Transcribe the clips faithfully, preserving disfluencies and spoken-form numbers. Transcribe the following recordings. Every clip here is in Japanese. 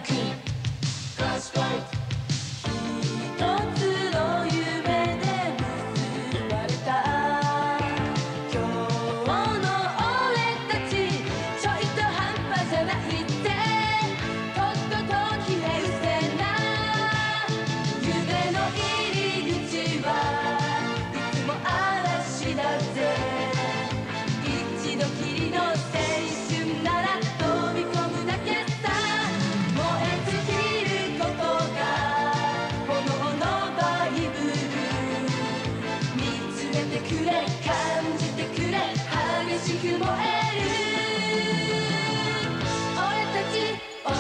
ククラッシュファイト一つの夢で結ばれた今日の俺たちちょいと半端じゃないってとっとと消え失せな夢の入り口はいつも嵐だぜ一度きりの青春なら飛び込むだけさ燃え尽きることが炎のバイブル見つめてくれ感じてくれ激しく燃える俺たち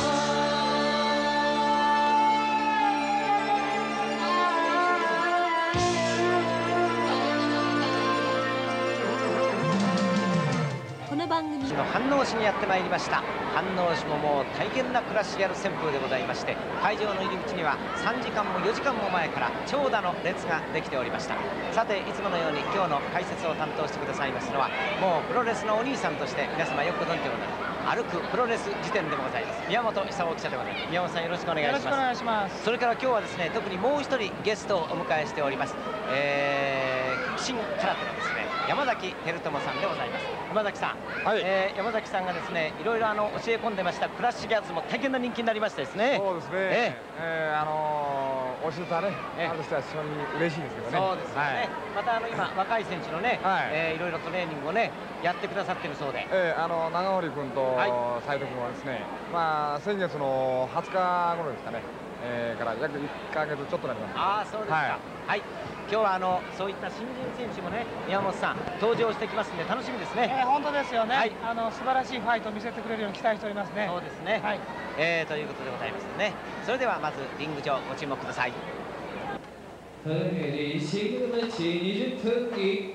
この番組の飯能市にやってまいりました。飯能市ももう大変な暮らしやる旋風でございまして、会場の入り口にはさんじかんもよじかんも前から長蛇の列ができておりました。さていつものように今日の解説を担当してくださいますのはもうプロレスのお兄さんとして皆様よくご存知でございます歩くプロレス辞典でもございます宮本勲記者でございます。宮本さんよろしくお願いします。 よろしくお願いします。 それから今日はですね特にもう一人ゲストをお迎えしております、えー、極真空手のですね山崎照友さんでございます。山崎さん、 はい、 えー、山崎さんがですねいろいろあの教え込んでましたクラッシュギャズも大変な人気になりましてですね。 そうですね。えー、えー、あのー、教えたね、えー、ある人は非常に嬉しいですけどね。 そうですよね。はい、またあの今若い選手のね、はい、えー、いろいろトレーニングをねやってくださってるそうで、 えー、あの長堀君と斉藤君はですね、まあ先月のはつか頃ですかね、えー、から約いっかげつちょっとなります。 ああそうですか。はい、はい、今日はあのそういった新人選手もね宮本さん登場してきますんで楽しみですね。 えー、本当ですよね、はい、あの素晴らしいファイトを見せてくれるように期待しておりますね。 そうですね、はい、えー、ということでございますね。それではまずリング上ご注目ください。 지금은 이십 분 이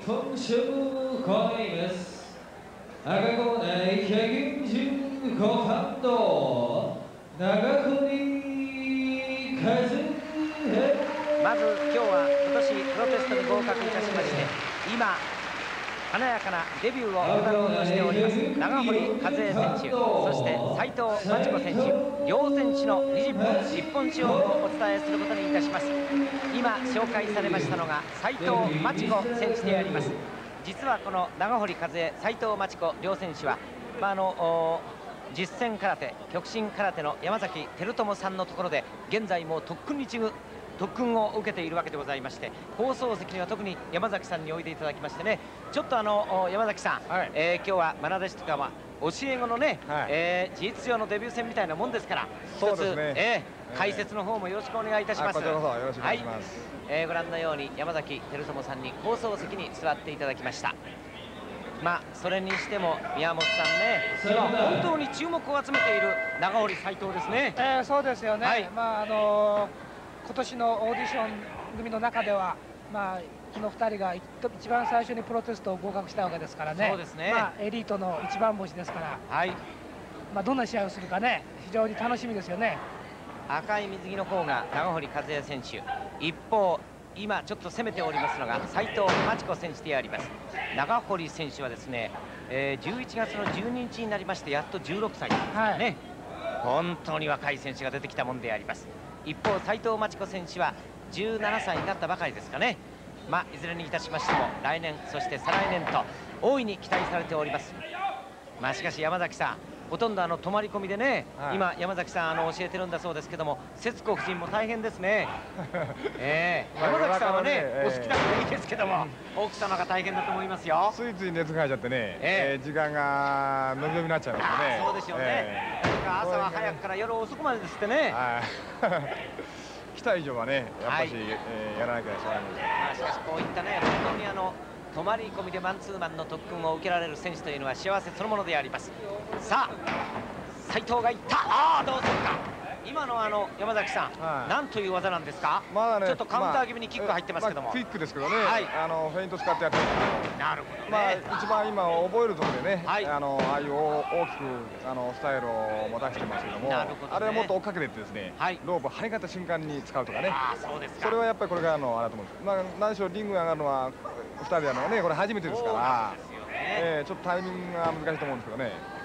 통수 거의ます。赤コーナーひゃくよんじゅうごパウンド長堀和平。 まず今日は今年プロテストに合格いたしまして今華やかなデビューを飾ろうとしております長堀和恵選手、そして斉藤真知子選手、両選手のにじゅっぷん一本勝負をお伝えすることにいたします。今紹介されましたのが斉藤真知子選手であります。実はこの長堀和恵、斉藤真知子両選手は、まあ、あの実践空手極真空手の山崎照友さんのところで現在もう特訓に次ぐ特訓を受けているわけでございまして、放送席には特に山崎さんにおいでいただきましてね、ちょっとあの山崎さん、はい、えー、今日は愛弟子とかは教え子のね、はい、えー、事実上のデビュー戦みたいなもんですから、一つ、ね、えー、解説の方もよろしくお願いいたします。 こちらこそよろしくお願いします。 はい、えー、ご覧のように山崎照友さんに放送席に座っていただきました。まあそれにしても宮本さんね、今本当に注目を集めている長堀斉藤ですね。 えー、そうですよね。はい、まああのー今年のオーディション組の中では、まあ、このふたりが一番最初にプロテストを合格したわけですからね。そうですね。まあ、エリートの一番星ですから、はい、まあ、どんな試合をするかね非常に楽しみですよね。 赤い水着の方が長堀和恵選手、一方今ちょっと攻めておりますのが斉藤真知子選手であります。長堀選手はですね、えー、じゅういちがつのじゅうににちになりましてやっとじゅうろくさいですからね、はい、本当に若い選手が出てきたもんであります。一方斉藤真知子選手はじゅうななさいになったばかりですかね。まあいずれにいたしましても来年そして再来年と大いに期待されております。まあしかし山崎さんほとんどあの泊まり込みでね、はい、今山崎さんあの教えてるんだそうですけども、節子夫人も大変ですね。えー、山崎さんはね、えー、お好きだからいいですけども、奥様が大変だと思いますよ。 ついつい熱が入っちゃってね、えー、時間が伸び伸びになっちゃいますね。 そうでしょうね、えー、朝は早くから夜遅くまでですってね。 来た以上はねやっぱり、はい、えー、やらなきゃいけない。 まあしかしこういったね本当にあの泊まり込みでマンツーマンの特訓を受けられる選手というのは幸せそのものであります。さあ斉藤がいった。ああどうするか。今のあの山崎さん、はい、なんという技なんですか。まだね、ちょっとカウンター気味にキック入ってますけども、まあ、 クイックですけどね、はい、あのフェイント使ってやってるんですけど、 なるほどね、 まあ、一番今覚えるところでね、はい、あのああいう大きくあのスタイルを持たせてますけども、なるほどね、あれはもっと追っかけてってですね、はい、ロープ張り方瞬間に使うとかね、あそうですか、それはやっぱりこれからのあれだと思うんです。まあ、何しろリングに上がるのはふたりなのがねこれ初めてですから、えー、ちょっとタイミングが難しいと思うんですけどね。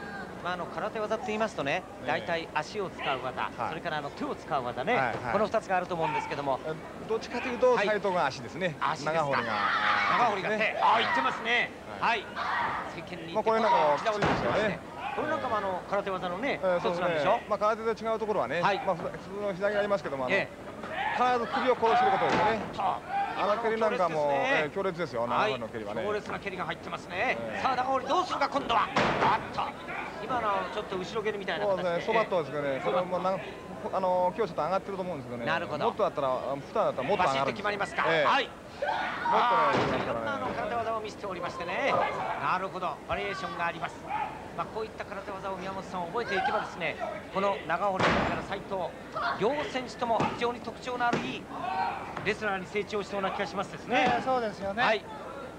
まあ、あの空手技って言いますとね、大体足を使う技、それからあの手を使う技ね、このふたつがあると思うんですけども、 どっちかというと斎藤が足ですね。長堀が長堀が手、ああ言ってますね。はい。世間にこれなんかきついですよね。 これなんかもあの空手技のね一つなんでしょ。 まあ空手で違うところはね、まあ普通の左がありますけども、必ず首を殺すことですよね。あの蹴りなんかも強烈ですよ。長堀の蹴りはね。 強烈な蹴りが入ってますね。さあ長堀どうするか今度は。あっと今のちょっと後ろ蹴りみたいな形で。 そばとですけどね。これもなんあの今日ちょっと上がってると思うんですけどね。 なるほど。 もっとだったら普段だったらもっと上がる。 バシッと決まりますか。はい。もっとねいろんなあの空手技を見せておりましてね。なるほどバリエーションがあります。まあこういった空手技を宮本さん覚えていけばですね、この長堀から斉藤両選手とも非常に特徴のあるいいレスラーに成長しそうな気がしますですね。 そうですよね。 はい。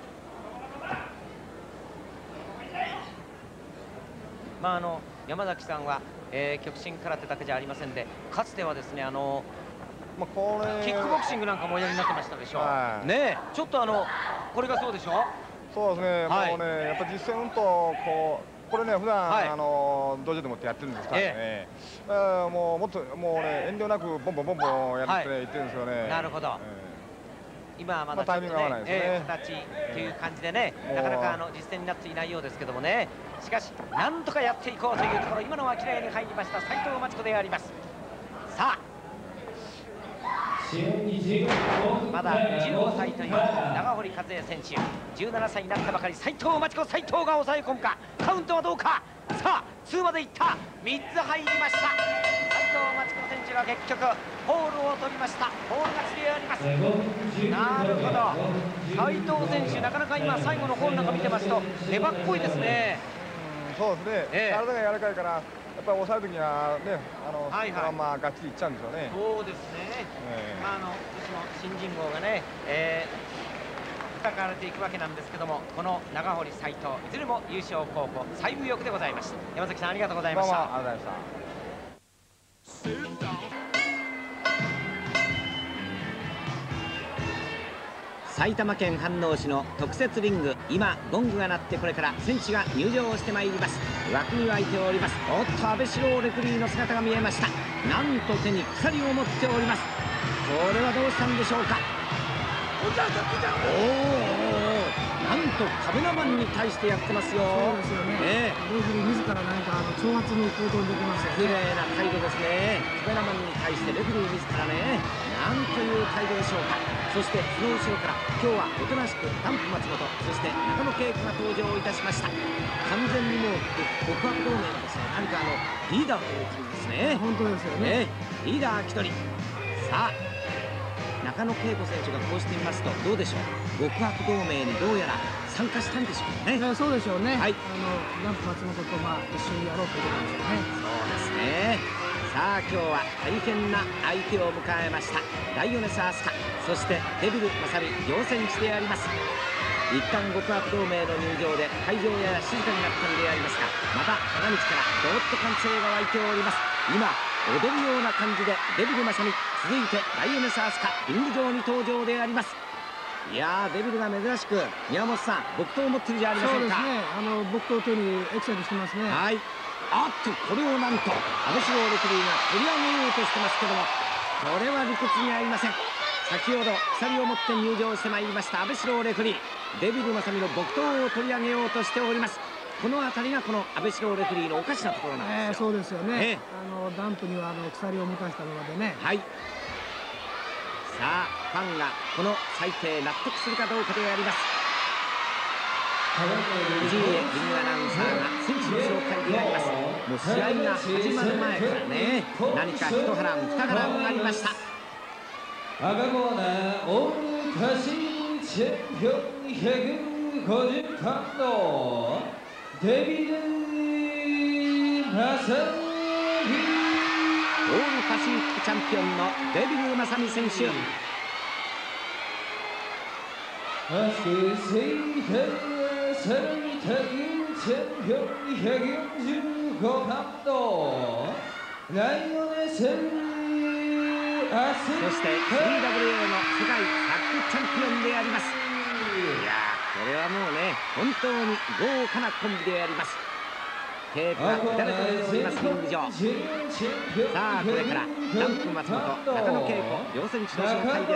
まああの山崎さんは、えー、極真空手だけじゃありませんで、かつてはですねあのまあこれキックボクシングなんかもおやりになってましたでしょ。はい、ねちょっとあのこれがそうでしょ。 そうですね。はい、もうねやっぱ実践うんとこう。これね普段、はい、あの道場でもってやってるんですからね、ええー、もうもっともうね遠慮なくボンボンボンボンやっていってるんですよね、はい、 なるほど、えー、今はまだちょっとね、まあねえー、形という感じでね、えー、なかなかあの実践になっていないようですけどもね、しかしなんとかやっていこうというところ、今のは綺麗に入りました斉藤真知子であります。さあまだじゅうごさいという長堀和恵選手、じゅうななさいになったばかり斉藤真知子、斉藤が抑え込むか、カウントはどうか。さあツーまでいった、みっつ入りました。斉藤真知子選手が結局ホールを取りました。ホール勝ちであります。なるほど、斉藤選手なかなか今最後のホールなんか見てますと粘っこいですね。 うんそうですね、えー、体が柔らかいからやっぱり抑えるときにはね、あの、はいはい、まあガッチリいっちゃうんですよね。 そうですね。えー、まああの私も新人号がね、えー、戦われていくわけなんですけども、この長堀斉藤いずれも優勝候補最有力でございました。山崎さんありがとうございました。 まあまあ、ありがとうございました。 埼玉県飯能市の特設リング、今ゴングが鳴ってこれから選手が入場してまいります。枠に湧いております。おっと安倍四郎レフリーの姿が見えました。なんと手に鎖を持っております。これはどうしたんでしょうか。おおなんとカメラマンに対してやってますよ。 そうですよね。レフリー自ら何かあの挑発に行動できますよね。 綺麗な態度ですね。カメラマンに対してレフリー自らね、なんという態度でしょうか。そしてその後ろから今日はおとなしくダンプ松本、そして中野恵子が登場いたしました。完全にもう極悪同盟のですね、何かあのリーダーという感じですね。 本当ですよね。 ねリーダー一人。さあ中野恵子選手がこうしてみますとどうでしょう。極悪同盟にどうやら参加したんでしょうね。 そうでしょうね。はい、あのダンプ松本とまあ一緒にやろうということでしょうね。 そうですね。さあ今日は大変な相手を迎えました。ライオネス・アスカ、そしてデビル・マサミ両選手であります。一旦極悪同盟の入場で会場やや静かになったんでありますが、また花道からどーっと歓声が湧いております。今踊るような感じでデビル・マサミ、続いてライオネス・アスカリング上に登場であります。いやーデビルが珍しく宮本さん木刀を持ってるじゃありませんか。 そうですね、あの木刀を手にエクサイトしてますね。 はい、あっとこれをなんと安倍四郎レフリーが取り上げようとしてますけども、これは理屈に合いません。先ほど鎖を持って入場してまいりました安倍四郎レフリー、デビル・マサミの木刀を取り上げようとしております。この辺りがこの安倍四郎レフリーのおかしなところなんですよ。 えー、そうですよね、えー、あのダンプにはあの鎖を持たしたのでね。 はい、さあファンがこの裁定納得するかどうかであります。藤井リングアナウンサーが選手の紹介であります。もう試合が始まる前からね、何か一波乱二波乱ありました。 赤コーナーオールカシーチャンピオンひゃくごじゅうパウンドデビル・マサミ、 オールパシフィックチャンピオンのデビル・マサミ選手。 そしてセイタさらにタッグチャンピオンひゃくよんじゅうごパウンドライオネス・アスそして スリーダブリューエー の世界タッグチャンピオンであります。いやーこれはもうね本当に豪華なコンビであります。 テープが打たれておりますリング上。さあこれからダンプ松本、中野恵子両選手の紹介です。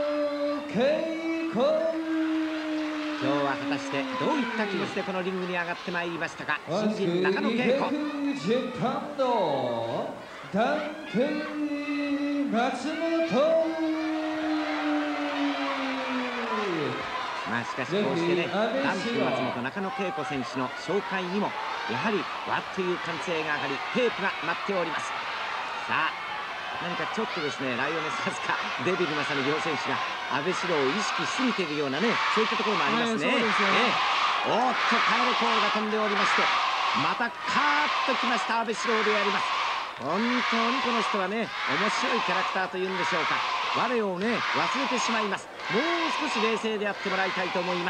今日は果たしてどういった気持ちでこのリングに上がってまいりましたか。新人中野恵子。ダンプ松本。まあしかしこうしてね、ダンプ松本、中野恵子選手の紹介にもやはりわっという歓声が上がり、テープが待っております。さあ何かちょっとですね、ライオネス・アスカ、デビル・マサミ両選手が安倍四郎を意識しすぎているようなね、そういったところもありますね。おーっとカールコールが飛んでおりまして、またカーッときました安倍四郎であります。本当にこの人はね、面白いキャラクターというんでしょうか。我をね忘れてしまいます。もう少し冷静であってもらいたいと思います。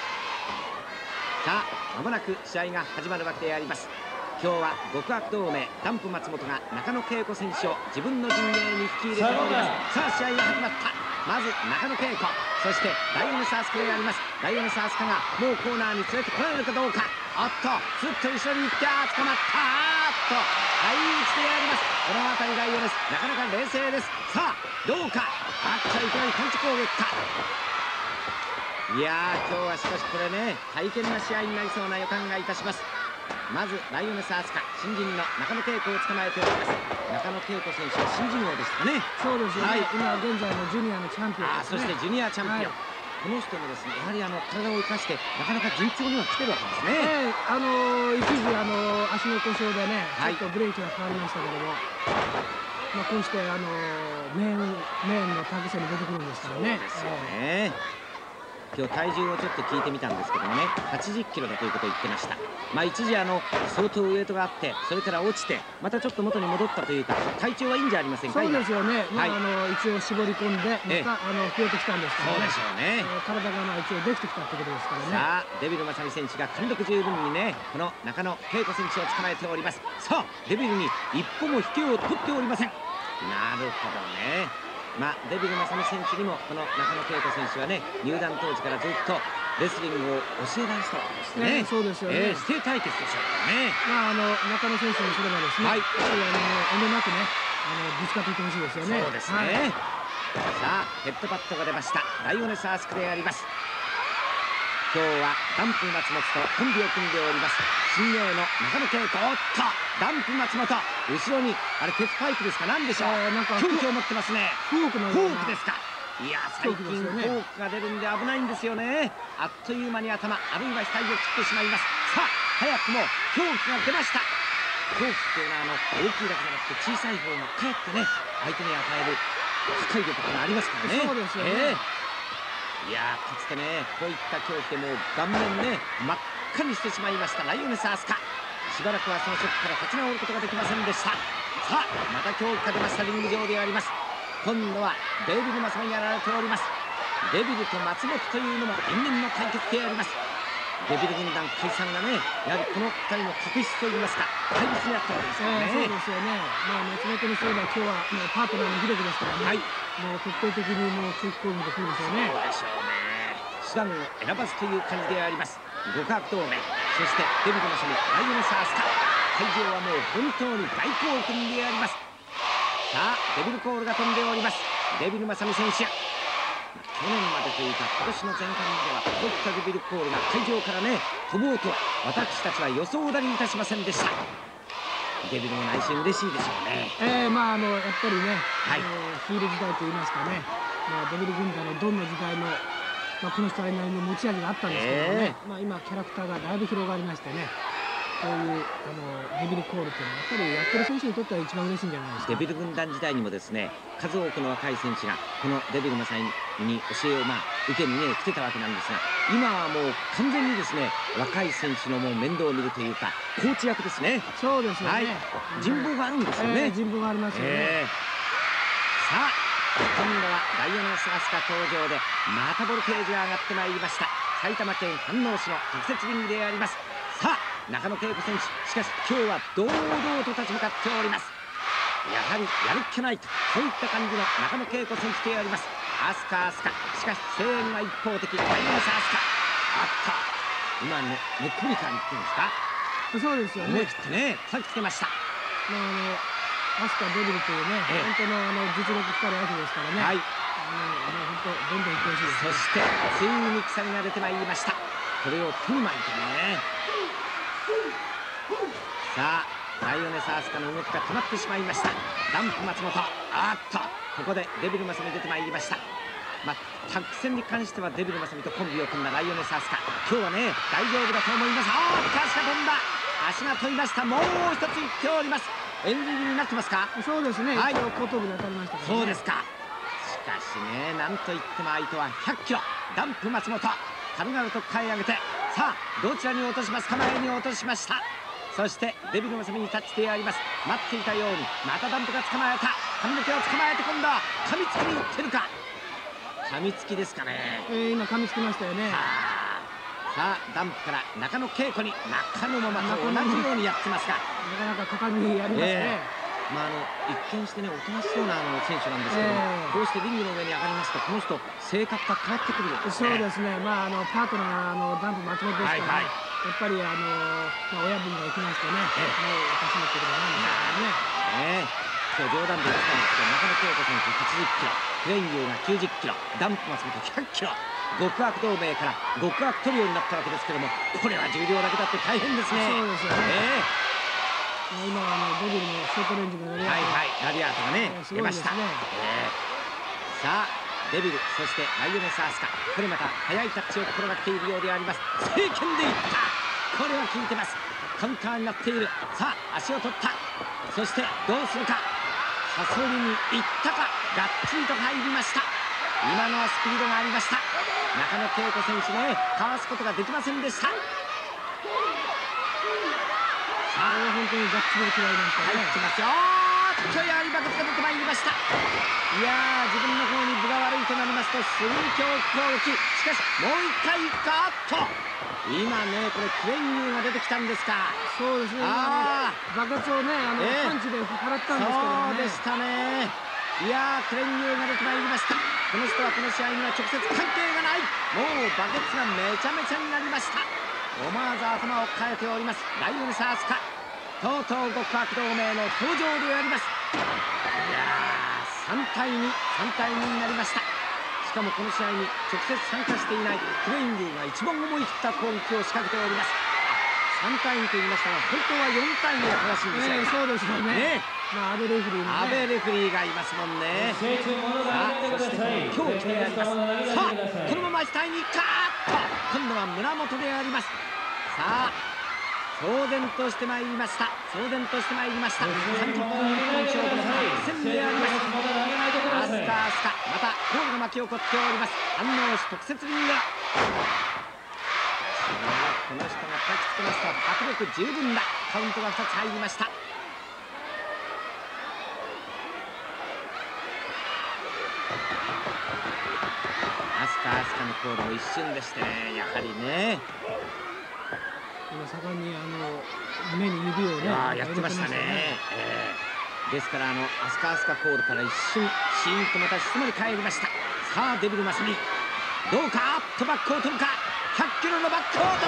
さあまもなく試合が始まるわけであります。今日は極悪同盟ダンプ松本が中野恵子選手を自分の陣営に引き入れております。さあ試合が始まった。まず中野恵子、そしてライオネス・アスカであります。ライオネス・アスカがもうコーナーに連れてこられるかどうか。おっとずっと後ろに行って捕まった。あーっと相打ちであります。この辺りライオネスなかなか冷静です。さあどうか。あっといきなりパンチ攻撃か。いやー今日はしかしこれね大変な試合になりそうな予感がいたします。まずライオネス・アスカ、新人の中野恵子を捕まえております。中野恵子選手は新人王でしたかね。 そうですよね、はい、今現在のジュニアのチャンピオンですね。あ、そしてジュニアチャンピオン、はい、この人もですねやはりあの体を生かしてなかなか順調には来てるわけですね。えー、あのー、一時あのー、足の故障でね、はい、ちょっとブレーキが変わりましたけども、まあ、こうしてあのー、メインメインのタグ戦に出てくるんですからね。そうですよね、えー今日体重をちょっと聞いてみたんですけどもね、はちじゅっキロだということを言ってました。まあ一時あの相当ウエイトがあってそれから落ちてまたちょっと元に戻ったというか体調はいいんじゃありませんか。そうですよね、まあ、はい、あの一応絞り込んでまたあの増えてきたんですからね。そうでしょうね、体がまあ一応できてきたってことですからね。さあデビル・マサミ選手が貫禄十分にねこの中野恵子選手を捕まえております。さあデビルに一歩も引けを取っておりません。なるほどね。まあ、デビル・マサミ選手にもこの中野恵子選手はね入団当時からずっとレスリングを教えられてたわけですね。そうですよね。師弟対決でしょうからね。まああの中野選手にすればですね、はい、やはりあの遠慮なくねあのぶつかっていってほしいですよね。そうですね、はい、さあヘッドパッドが出ました。ライオネス・アスクであります。今日はダンプ松本とコンビを組んでおります。新鋭の中野恵子、おっとダンプ松本後ろにあれ鉄パイプですか何でしょう。なんか凶器を持ってますね。フォークのような。フォークですか。いや最近フォークが出るんで危ないんですよね。あっという間に頭あるいは額を切ってしまいます。さあ早くも凶器が出ました。凶器っていうのはあの大きいだけじゃなくて小さい方がかえってね相手に与える破壊力がありますからね。そうですよね、えーいやーかつてねこういった競技でもう顔面ね真っ赤にしてしまいましたライオネス・アスカ。しばらくはそのショックから立ち直ることができませんでした。さあまた狂気が出ましたリング上であります。今度はデビル・マサミがやられております。デビルと松本というのも因縁の対決であります。デビル軍団解散がねやはりこのふたりの確執といいますか対立になったわけですからね。そうですよね。まあ松本にすれば今日はもうパートナーの秀樹ですからね、はい、もう徹底的にもう空気攻撃で来るでしょうね。そうでしょうね。手段を選ばずという感じであります。極悪同盟そしてデビル・マサミライオネス・アスカ会場はもう本当に大興奮であります。さあデビルコールが飛んでおります。デビル・マサミ選手去年までというか今年の前半まではこういったデビルコールが会場からね飛ぼうと私たちは予想だにいたしませんでした。デビルも内心嬉しいでしょうね。えー、まああのやっぱりね、はい、あのヒール時代といいますかね、まあ、デビル軍団のどんな時代も、まあ、この人なりの持ち味があったんですけどね、えー、まあ今キャラクターがだいぶ広がりましてね、こういうあのデビルコールっていうのはやっぱりやってる選手にとっては一番嬉しいんじゃないですか。デビル軍団時代にもですね数多くの若い選手がこのデビルマサイに教えをまあ受けにね来てたわけなんですが、今はもう完全にですね若い選手のもう面倒を見るというかコーチ役ですね。そうですよね、はい、人望があるんですよね、えー、人望がありますよね、えー、さあ今度はライオネス・アスカ登場でまたボルテージが上がってまいりました。埼玉県飯能市の特設リングであります。さあ中野恵子選手しかし今日は堂々と立ち向かっております。やはりやるっきゃないとそういった感じの中野恵子選手であります。アスカアスカしかし声援は一方的。ライオネス・アスカあった今ねネックブリカーに行ってるんですか。 そうですよね。 思い切ってね叩きつけました。 まああのアスカデビルというね、本当のあの実力光る相手ですからね。はい。あのもう本当どんどんいってほしいです。 そしてついに鎖が出てまいりました。これを手に巻いてね。さあライオネスアスカの動きが止まってしまいました。ダンプ松本、あっとここでデビルマサミ出てまいりました。まあ、タッグ戦に関してはデビルマサミとコンビを組んだライオネスアスカ、今日はね大丈夫だと思います。あーっと足が飛んだ、足が飛びました。もう一ついっております。エンディングになってますか。そうですね、はい、後頭部で当たりましたからね。そうですか。しかしね、なんといっても相手はひゃっキロダンプ松本、軽々と抱え上げて、さあどちらに落としますか。前に落としました。そしてデビルマサミにタッチしてあります。待っていたようにまたダンプが捕まえた。髪の毛を捕まえて今度は噛みつきにいってるか。噛みつきですかね。えー、今噛みつきましたよね。さあダンプから中野恵子に、中野もまた同じようにやってますが、なかなか果敢にやりますね。えー、まああの一見してねおとなしそうなあの選手なんですけども、えー、こうしてリングの上に上がりますとこの人性格が変わってくるんですね。そうですね。まああのパートナーのダンプ松本ですから、ね、はいはい、やっぱりあの、まあ、親分が行きますとね、えー、もう私のってことなんですよね。ね今日冗談で言ってたんですけど、中野恵子選手はちじゅっキロ、クレインユーがきゅうじゅっキロ、ダンプ松本ひゃっキロ、極悪同盟から極悪トリオになったわけですけども、これは重量だけだって大変ですね。そうですよね。えー、今あのデビルのショートレンジのはいはいラリアートがね、出ました。えー、さあデビル、そしてライオネスアスカ、これまた速いタッチを心がけているようであります。正拳でいった。これは効いてます。カウンターになっている。さあ足を取った。そしてどうするか。サソリにいったか。がっちりと入りました。今のはスピードがありました。中野恵子選手ね、かわすことができませんでした。さあ本当にがっちりと嫌いましたね。入ってますよ。ちょいやりバケツが出てまいりました。いやー自分の方に分が悪いとなりますとすぐに強攻撃。しかしもう一回ガーッと今ねこれクレインユーが出てきたんですか。そうですね。ああバケツをねあの、えー、パンチで払ったんですけどね。そうでしたね。いやークレインユーが出てまいりました。この人はこの試合には直接関係がない。もうバケツがめちゃめちゃになりました。思わず頭を抱えておりますライオネスアスカ。とうとう極悪同盟の登場であります。いやーさんたいに、さんたいにになりました。しかもこの試合に直接参加していないクレインユーが一番思い切った攻撃を仕掛けております。さんたいにと言いましたが本当はよんたいにが正しいんですよ。えー、そうですよね。ねまあ、アベレフリーもね、アベレフリーがいますもんね。さあそして今日決めてあります。さあこのまま下にカーッと今度は胸元であります。さあ騒然としてまいりました。騒然としてまいりました。さんじゅっぷん一本勝負の決戦であります。アスカアスカまたコールが巻き起こっております。反応し特設リング。この人が抱きつけますと迫力十分だ。カウントがふたつ入りました。アスカアスカのコールも一瞬でしてね、やはりね今盛んにあの目に指をねやってましたね。えー、ですからあのアスカアスカコールから一瞬シーンとまた静まり返りました。さあデビルマサミどうか。アッとバックを取るか。ひゃっキロのバックを取った。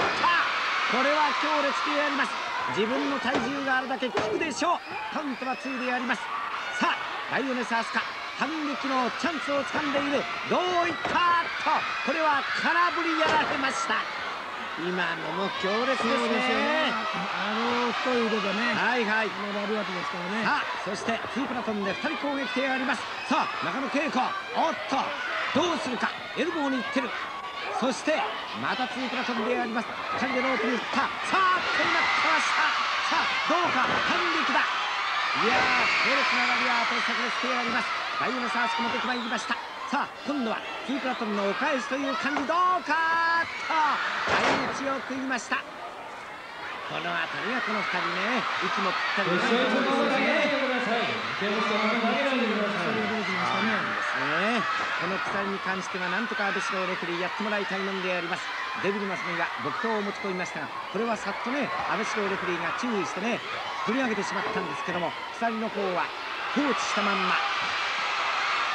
これは強烈であります。自分の体重があるだけ効くでしょう。カウントはツーであります。さあライオネスアスカ反撃のチャンスを掴んでいる。どういったとこれは空振りやられました。今のも強烈ですね。あの太い腕でね。はいはい。ラリアートですからね。さあそしてツープラトンでふたり攻撃手あります。さあ中野恵子おっとどうするか。エルボーにいってる。そしてまたツープラトンであります。ふたりでロープに振った。さあ取りまったました。さあどうか反撃だ。いやー強烈なラリアートを炸裂してあります。ライオネスアスカも出てまいりました。さあ今度はツープラトンのお返しという感じ。どうかと相打ちを食いました。この辺りはこのふたりね息もぴったりですね。この鎖に関してはなんとか安倍四郎レフェリーやってもらいたいもんであります。デビルマサミが木刀を持ち込みましたがこれはさっとね安倍四郎レフェリーが注意してね取り上げてしまったんですけども鎖の方は放置したまんま。さ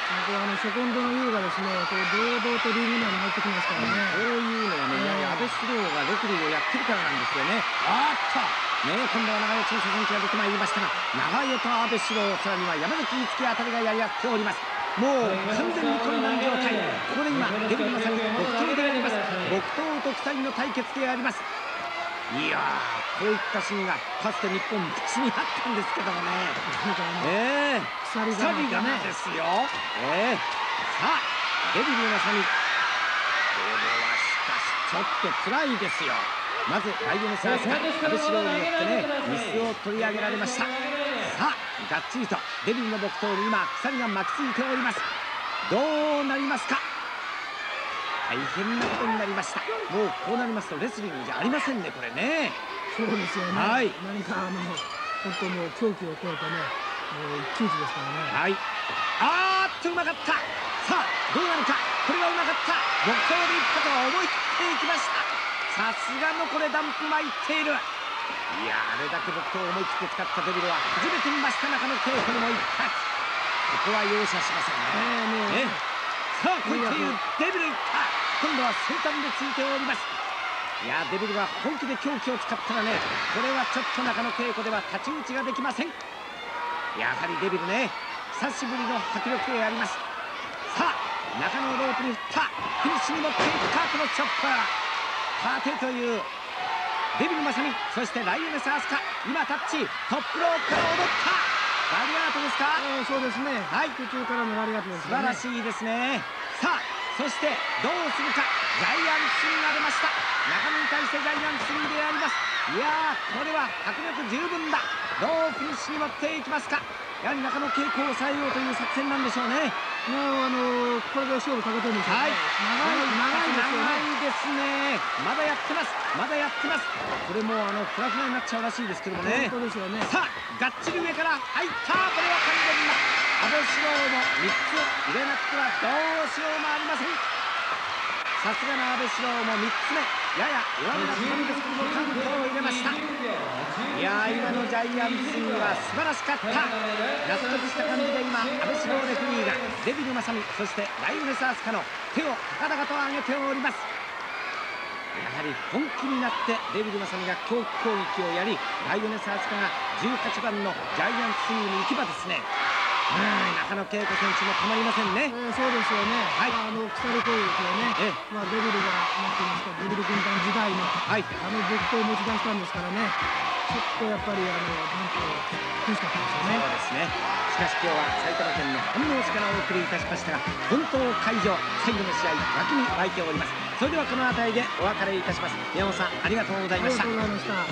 これあのセコンドの優がですね、こう堂々とリーグ内に入ってきますからね。 こういうのはね、やはり安倍四郎がレフェリーをやってるからなんですよね。あっとね、今度は長与調査選手が出てまいりましたが、長与と安倍四郎、さらには山崎一樹あたりがやり合っております。もう完全に混乱状態。ここで今デビルまさに木刀であります。木刀と鎖の対決であります。いやー、こういったシーンがかつて日本口にあったんですけどもね。ええ鎖がですよ。ええさあデビルまさにこれはしかしちょっと辛いですよ。まずライオネスアースが安倍四郎によってねミスを取り上げられました。さあがっちりとデビルの木刀に今鎖が巻きついております。どうなりますか。大変なことになりました。もうこうなりますとレスリングじゃありませんね、これね。 そうですよね。はい、何かあの本当もう狂気を超えたね、もう一騎打ちですからね。はい。あーっとうまかった。さあどうなるか。これはうまかった。木刀でいったとは思い切っていきました。さすがのこれダンプ巻いている。いやあれだけ木刀を思い切って使ったデビルは初めて見ました。中野稽古にも一発。ここは容赦しませんね。ねねさあこういっていうデビルいった。今度は先端でついております。いやデビルは本気で狂気を使ったらね、これはちょっと中野稽古では太刀打ちができません。やはりデビルね、久しぶりの迫力であります。さあ中野をロープに振った。フィニッシュに持っていくか。このチョップ縦というデビルまさに、そしてライオネスアースカ今タッチトップロープから踊った。ラリアートですか。えー、そうですね。はい、途中からのラリアートですね。素晴らしいですね。さあそしてどうするか。ジャイアンツスインが出ました。中野に対してジャイアンツスインであります。いやーこれは迫力十分だ。どうフィニッシュに持っていきますか。やはり中野稽古を抑えようという作戦なんでしょうね。もうあのー、これで勝負かけてるんですよね。はい、長い長いですね。まだやってます。まだやってます。これもうあのフラフラになっちゃうらしいですけどもね。本当ですよね。さあがっちり上から入った。これは完全な安倍四郎もみっつ入れなくてはどうしようもありません。さすがの安倍四郎もみっつめやや弱めだったんですけどもカウントを入れました。いやー今のジャイアンツスイングは素晴らしかった。納得した感じで今安倍四郎レフェリーがデビルまさみ、そしてライオネスアースカの手を高々と上げております。やはり本気になってデビルまさみが強攻撃をやり、ライオネスアースカがじゅうはちばんのジャイアンツスイングに行けばですね、中野稽古選手もたまりませんね。えー、そうですよね。はい、あの鎖攻撃をね、えー、まあデビルがなんて言いますか、デビル軍団時代の、はい、あの木刀を持ち出したんですからね。ちょっとやっぱりあのなんと苦しかったですよね。そうですね。しかし今日は埼玉県の飯能市からお送りいたしましたが、本当会場最後の試合脇に沸いております。それではこの辺りでお別れいたします。宮本さんありがとうございました。ありがとうございました。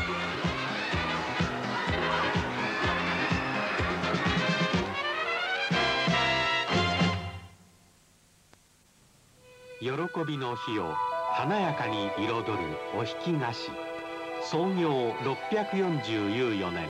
喜びの日を華やかに彩るお引き菓子。創業ろっぴゃくよんじゅうよねん